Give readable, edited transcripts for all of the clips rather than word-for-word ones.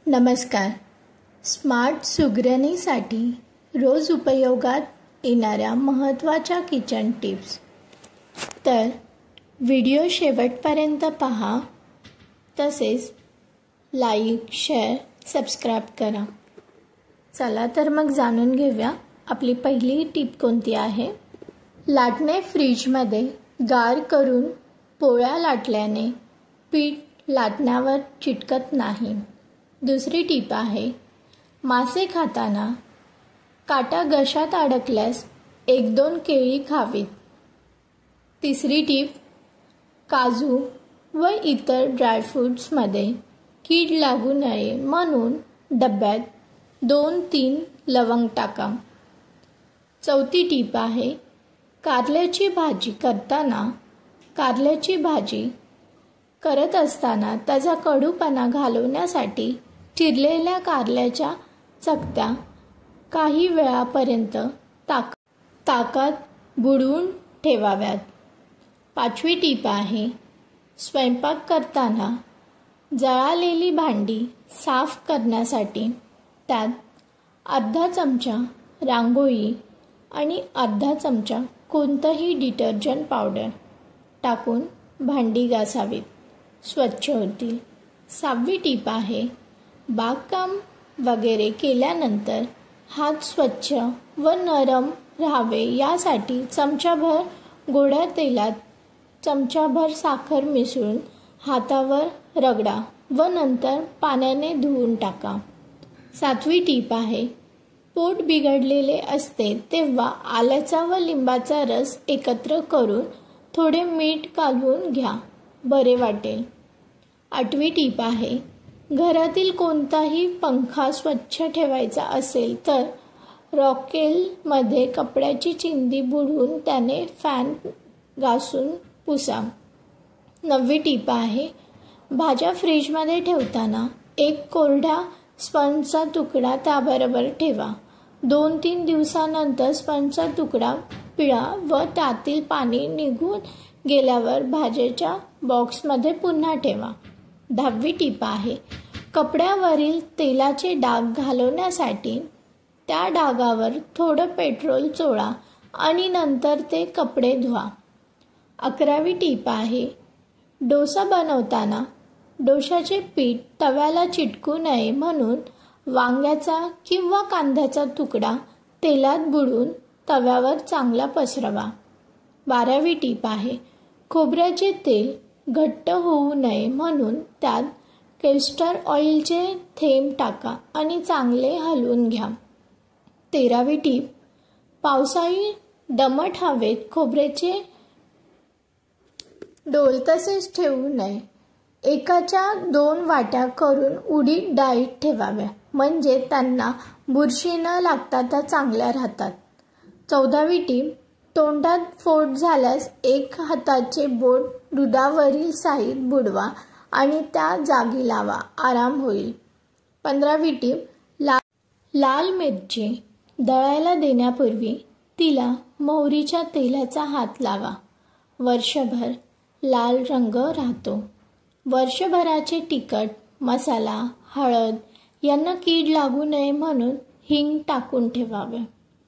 नमस्कार. स्मार्ट सुगरणीसाठी रोज उपयोगात येणाऱ्या महत्त्वाच्या किचन टिप्स. तर व्हिडिओ शेवटपर्यंत पहा, तसेच लाईक, शेअर, सबस्क्राईब करा. चला तर मग जाणून घेऊया आपली पहिली टिप कोणती आहे. लाटणे फ्रीजमध्ये गार करून पोळ्या लाटल्याने पीठ लाटण्यावर चिटकत नाही. दुसरी टीप आहे, मासे खाताना काटा घशात अडकल्यास 1-2 केळी खावीत. तिसरी टीप, काजू व इतर ड्रायफ्रूट्समध्ये कीड लागू नये म्हणून डब्यात 2-3 लवंग टाका. चौथी टीप आहे, कारल्याची भाजी करत असताना त्याचा कडूपणा घालवण्यासाठी चिरलेल्या कारल्याच्या चकत्या काही वेळापर्यंत ताकात बुडवून ठेवाव्यात. पाचवी टीप आहे, स्वयंपाक करताना जळालेली भांडी साफ करण्यासाठी त्यात अर्धा चमचा रांगोळी आणि अर्धा चमचा कोणतंही डिटर्जंट पावडर टाकून भांडी घासावीत, स्वच्छ होतील. 6वी टीप आहे, बागकाम वगैरे केल्यानंतर हात स्वच्छ व नरम राहावे यासाठी चमचाभर गोड्या तेलात चमचाभर साखर मिसळून हातावर रगडा व नंतर पाण्याने धुवून टाका. 7वी टीप आहे, पोट बिघडलेले असते तेव्हा आल्याचा व लिंबाचा रस एकत्र करून थोडे मीठ घालून घ्या, बरे वाटेल. 8वी टीप आहे, घरातील कोणताही पंखा स्वच्छ ठेवायचा असेल तर रॉकेलमध्ये कपड्याची चिंदी बुडवून त्याने फॅन घासून पुसा. 9वी टीप आहे, भाज्या फ्रीजमध्ये ठेवताना एक कोरड्या स्पंजचा तुकडा त्याबरोबर ठेवा. 2-3 दिवसानंतर स्पंजचा तुकडा पिळा व त्यातील पाणी निघून गेल्यावर भाज्याच्या बॉक्समध्ये पुन्हा ठेवा. 10वी टीप आहे, कपड्यावरील तेलाचे डाग घालवण्यासाठी त्या डागावर थोडं पेट्रोल चोळा आणि नंतर ते कपडे धुवा. 11वी टीप आहे, डोसा बनवताना डोशाचे पीठ तव्याला चिटकू नये म्हणून वांग्याचा किंवा कांद्याचा तुकडा तेलात बुडवून तव्यावर चांगला पसरवा. 12वी टीप आहे, खोबऱ्याचे तेल घट्ट होऊ नये म्हणून त्यात कॅस्टर ऑइलचे थेंब टाका आणि चांगले हलवून घ्या. 13वी टीप, पावसाळी दमट हवेत खोबऱ्याचे डोल तसेच ठेवू नये. 1च्या 2 वाट्या करून उडीद डाळीत ठेवाव्या, म्हणजे त्यांना बुरशी न लागता त्या चांगल्या राहतात. 14वी टीप, तोंडात फोड झाल्यास 1 हाताचे बोट दुधावरील साईत बुडवा आणि त्या जागी लावा, आराम होईल. 15वी टीप, लाल मिरची दळायला देण्यापूर्वी तिला मोहरीच्या तेलाचा हात लावा. वर्षभर लाल रंग राहतो. वर्षभराचे तिखट, मसाला, हळद यांना कीड लागू नये म्हणून हिंग टाकून ठेवावे.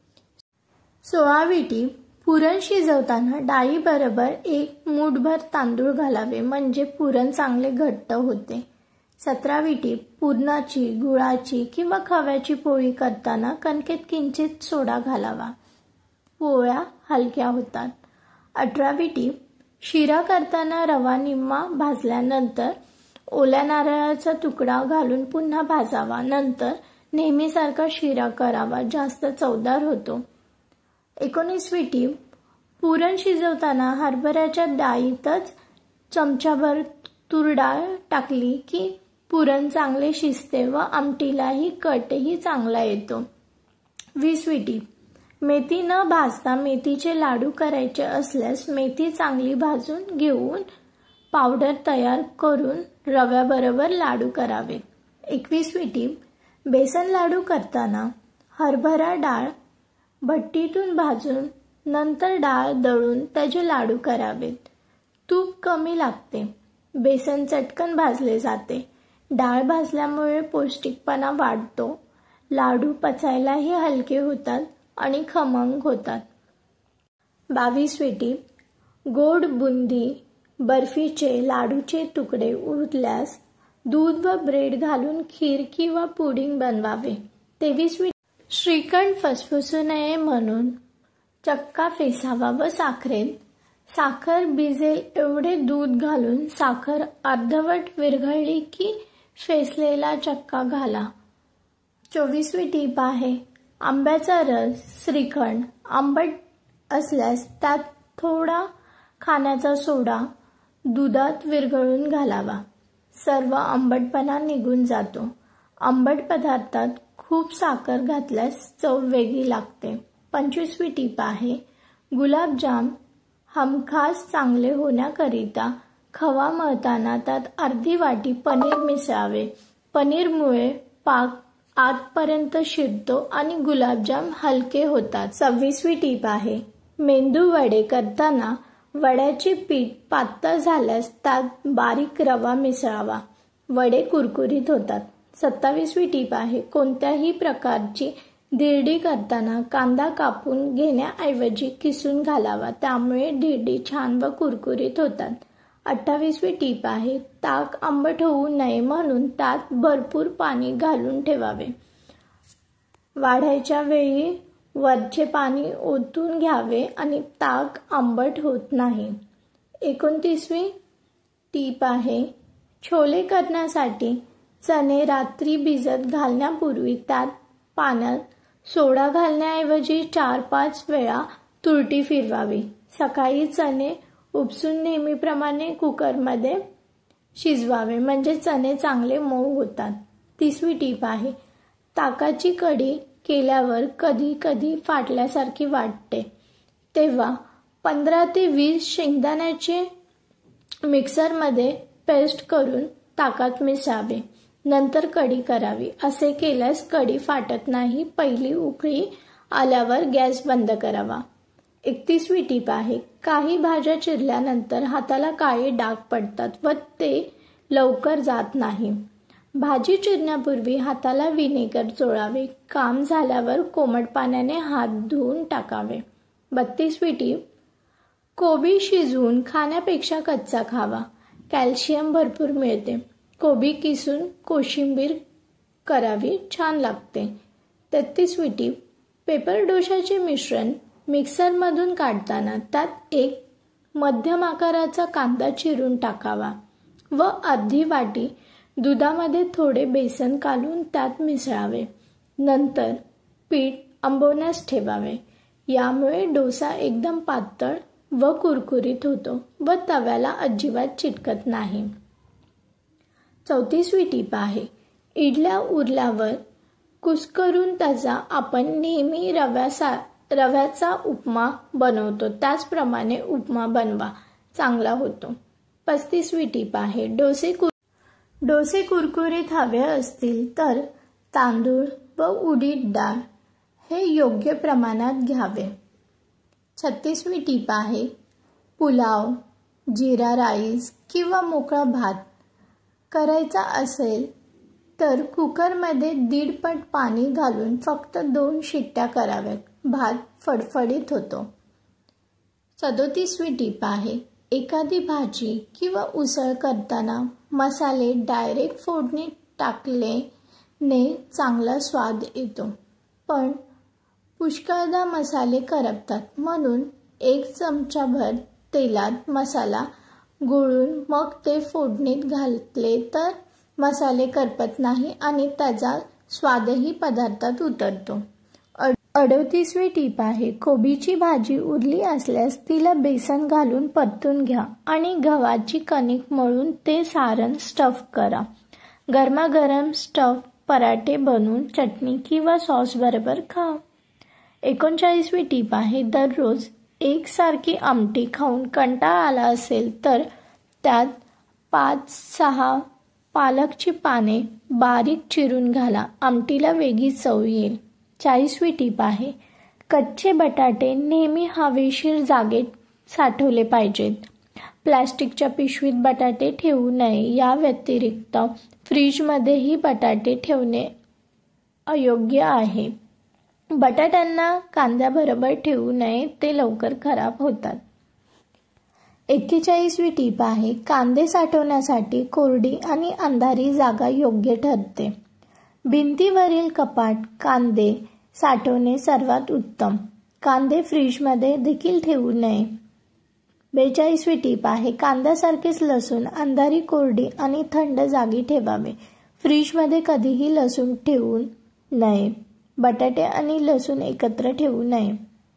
16वी टीप, पुरण शिजवताना डाळीबरोबर 1 मूठभर तांदूळ घालावे, म्हणजे पुरण चांगले घट्ट होते. 17वी टीप, पुरणाची, गुळाची किंवा खव्याची पोळी करताना कणकेत किंचित सोडा घालावा, पोळ्या हलक्या होतात. 18वी टीप, शिरा करताना रवा निम्मा भाजल्यानंतर ओल्या नारळाचा तुकडा घालून पुन्हा भाजावा, नंतर नेहमीसारखा शिरा करावा, जास्त चवदार होतो. 19वी टीप, पुरण शिजवताना हरभऱ्याच्या डाळीतच चमचाभर तूर डाळ टाकली की पुरण चांगले शिजते व आमटीलाही कटही चांगला येतो. 20वी टीप, मेथी न भाजता मेथीचे लाडू करायचे असल्यास मेथी चांगली भाजून घेऊन पावडर तयार करून रव्याबरोबर लाडू करावेत. 21वी टीप, बेसन लाडू करताना हरभरा डाळ भट्टीतून भाजून नंतर डाळ दळून त्याचे लाडू करावेत. तूप कमी लागते, बेसन चटकन भाजले जाते. डाळ भाजल्यामुळे पौष्टिकपणा वाढतो. लाडू पचायलाही हलके होतात आणि खमंग होतात. 22वी टीप, गोड बुंदी बर्फीचे लाडूचे तुकडे उरल्यास दूध व ब्रेड घालून खीर किंवा पुडिंग बनवावे. 23वी, श्रीखंड फसफसू नये म्हणून चक्का फेसावा व साखरेत साखर भिजेल एवढे दूध घालून साखर अर्धवट विरघळली की फेसलेला चक्का घाला. 24वी टीप आहे, आंब्याचा रस श्रीखंड आंबट असल्यास त्यात थोडा खाण्याचा सोडा दुधात विरघळून घालावा. सर्व आंबटपणा निघून जातो. आंबट पदार्थात खूप साखर घातल्यास चव वेगळी लागते. 25वी टीप आहे, गुलाबजाम हमखास चांगले होण्याकरिता खवा मळताना त्यात अर्धी वाटी पनीर मिसळावे. पनीरमुळे पाक आतपर्यंत शिरतो आणि गुलाबजाम हलके होतात. 26वी टीप आहे, मेंदू वडे करताना वड्याचे पीठ पातळ झाल्यास त्यात बारीक रवा मिसळावा. वडे कुरकुरीत होतात. 27वी टीप आहे, कोणत्याही प्रकारची धिरडी करताना कांदा कापून घेण्याऐवजी किसून घालावा. त्यामुळे धिरडी छान व कुरकुरीत होतात. 28वी टीप आहे, ताक आंबट होऊ नये म्हणून त्यात भरपूर पाणी घालून ठेवावे. वाढायच्या वेळी वरचे पाणी ओतून घ्यावे आणि ताक आंबट होत नाही. 29वी टीप आहे, छोले करण्यासाठी चणे रात्री भिजत घालण्यापूर्वी त्यात पाण्यात सोडा घालण्याऐवजी 4-5 वेळा तुरटी फिरवावी. सकाळी चणे उपसून नेहमीप्रमाणे कुकरमध्ये शिजवावे म्हणजे चणे चांगले मऊ होतात. 30वी टीप आहे, ताकाची कढी केल्यावर कधी कधी फाटल्यासारखी वाटते तेव्हा 15 ते 20 शेंगदाण्याचे मिक्सरमध्ये पेस्ट करून ताकात मिसळावे. नंतर कढी करावी. असे केल्यास कढी फाटत नाही. पहिली उकळी आल्यावर गॅस बंद करावा. 31वी टीप आहे, काही भाज्या चिरल्यानंतर हाताला काळे डाग पडतात व ते लवकर जात नाही. भाजी चिरण्यापूर्वी हाताला व्हिनेगर चोळावे. काम झाल्यावर कोमट पाण्याने हात धुवून टाकावे. 32वी टीप, कोबी शिजवून खाण्यापेक्षा कच्चा खावा. कॅल्शियम भरपूर मिळते. कोबी किसून कोशिंबीर करावी, छान लागते. 33वी टीप, पेपर डोशाचे मिश्रण मिक्सरमधून काढताना त्यात एक मध्यम आकाराचा कांदा चिरून टाकावा व अर्धी वाटी दुधामध्ये थोडे बेसन घालून त्यात मिसळावे. नंतर पीठ आंबवण्यास ठेवावे. यामुळे डोसा एकदम पातळ व कुरकुरीत होतो व तव्याला अजिबात चिटकत नाही. 34वी टीप आहे, इडल्या उरल्यावर कुस्करून त्याचा आपण नेहमी रव्याचा उपमा बनवतो त्याचप्रमाणे उपमा बनवा, चांगला होतो. 35वी टीप आहे, डोसे कुरकुरीत हवे असतील तर तांदूळ व उडीद डाळ हे योग्य प्रमाणात घ्यावे. 36वी टीप आहे, पुलाव, जिरा राईस किंवा मोकळा भात करायचा असेल तर कुकरमध्ये 1.5 पट पाणी घालून फक्त 2 शिट्ट्या कराव्यात. भात फडफडीत होतो. 37वी टीप आहे, एखादी भाजी किंवा उसळ करताना मसाले डायरेक्ट फोडणीत टाकल्याने चांगला स्वाद येतो, पण पुष्कळदा मसाले करपतात. म्हणून 1 चमचाभर तेलात मसाला घोळून मग ते फोडणीत घातले तर मसाले करपत नाही आणि त्याचा स्वादही पदार्थात उतरतो. 38वी टीप आहे, कोबीची भाजी उरली असल्यास तिला बेसन घालून परतून घ्या आणि गव्हाची कणिक मळून ते सारण स्टफ करा. गरमागरम स्टफ पराठे बनवून चटणी किंवा सॉस बरोबर खा. 39वी टीप आहे, दररोज एकसारखी आमटी खाऊन कंटाळा आला असेल तर त्यात 5-6 पालकची पाने बारीक चिरून घाला. आमटीला वेगळी चव येईल. 40वी टीप आहे, कच्चे बटाटे नेहमी हवेशीर जागेत साठवले पाहिजेत. प्लास्टिकच्या पिशवीत बटाटे ठेवू नये. या व्यतिरिक्त फ्रीजमध्येही बटाटे ठेवणे अयोग्य आहे. बटाट्यांना कांद्याबरोबर ठेवू नये, ते लवकर खराब होतात. 41वी टीप आहे, कांदे साठवण्यासाठी कोरडी आणि अंधारी जागा योग्य ठरते. भिंतीवरील कपाट कांदे साठवणे सर्वात उत्तम. कांदे फ्रीजमध्ये देखील ठेवू नये. 42वी टीप आहे, कांद्यासारखेच लसूण अंधारी, कोरडी आणि थंड जागी ठेवावे. फ्रीजमध्ये कधीही लसूण ठेवू नये. बटाटे आणि लसूण एकत्र ठेवू नये.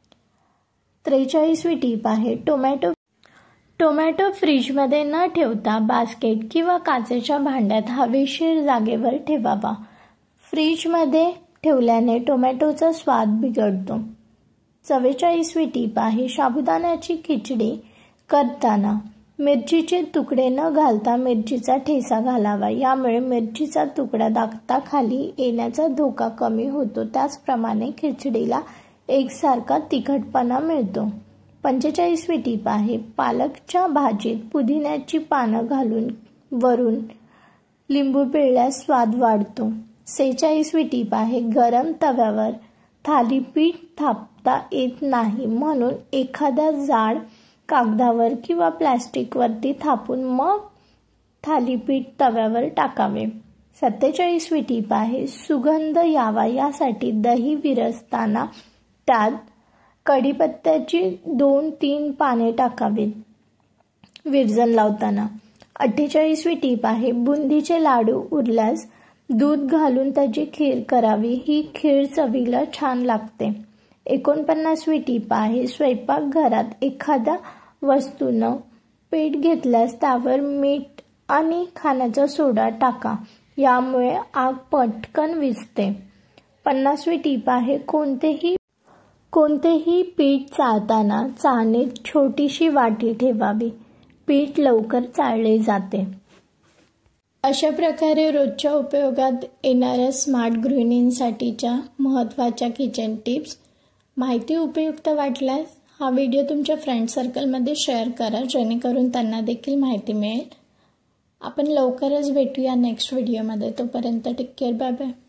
43वी टीप आहे, टोमॅटो फ्रीजमध्ये न ठेवता बास्केट किंवा काचेच्या भांड्यात हवेशीर जागेवर ठेवावा. फ्रीजमध्ये ठेवल्याने टोमॅटोचा स्वाद बिघडतो. 44वी टीप आहे, साबुदाण्याची खिचडी करताना मिरचीचे तुकडे न घालता मिरचीचा ठेचा घालावा. यामुळे मिरचीचा तुकडा दाताखाली येण्याचा धोका कमी होतो. त्याचप्रमाणे खिचडीला एकसारखा तिखटपणा मिळतो. 45वी टीप आहे, पालकच्या भाजीत पुदिन्याची पानं घालून वरून लिंबू पिळल्यास स्वाद वाढतो. 46वी टीप आहे, गरम तव्यावर थालीपीठ थापता येत नाही, म्हणून एखाद्या जाड कागदावर किंवा प्लास्टिकवरती थापून मग थालीपीठ तव्यावर टाकावे. 47वी टीप आहे, सुगंध यावा यासाठी दही विरघळताना त्यात कढीपत्त्याची 2-3 पाने टाकावीत विरजण लावताना. 48वी टीप आहे, बुंदीचे लाडू उरल्यास दूध घालून त्याची खीर करावी. ही खीर चवीला छान लागते. 49वी टीप आहे, स्वयंपाकघरात एखाद्या वस्तूनं पेट घेतल्यास त्यावर मीठ आणि खाण्याचा सोडा टाका. यामुळे आग पटकन विझते. 50वी टीप आहे, कोणतेही पीठ चाळताना चाळणीत छोटीशी वाटी ठेवावी. पीठ लवकर चाळले जाते. अशा प्रकारे रोजच्या उपयोगात येणाऱ्या स्मार्ट गृहिणींसाठीच्या महत्त्वाच्या किचन टिप्स. माहिती उपयुक्त वाटल्यास हा व्हिडिओ तुमच्या फ्रेंड सर्कलमध्ये शेअर करा, जेणेकरून त्यांना देखील माहिती मिळेल. आपण लवकरच भेटूया नेक्स्ट व्हिडिओमध्ये. तोपर्यंत टेक केअर. Bye bye.